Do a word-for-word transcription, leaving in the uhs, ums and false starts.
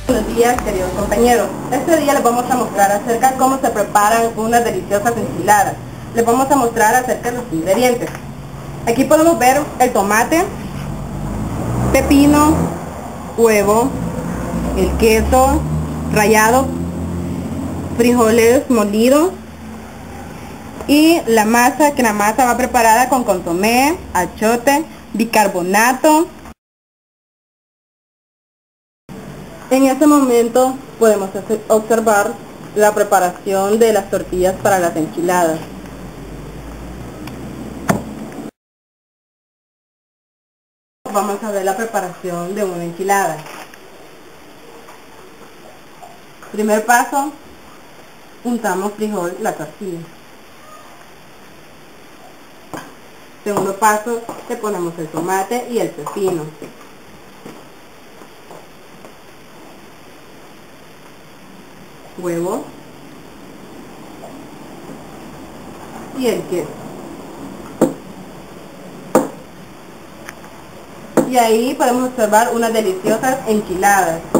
Buenos días, queridos compañeros. Este día les vamos a mostrar acerca de cómo se preparan unas deliciosas enchiladas. Les vamos a mostrar acerca de los ingredientes. Aquí podemos ver el tomate, pepino, huevo, el queso rallado, frijoles molidos y la masa, que la masa va preparada con consomé, achote, bicarbonato. En este momento podemos observar la preparación de las tortillas para las enchiladas. Vamos a ver la preparación de una enchilada. Primer paso, untamos frijol la tortilla. Segundo paso, le ponemos el tomate y el pepino. Huevo y el queso. Y ahí podemos observar unas deliciosas enchiladas.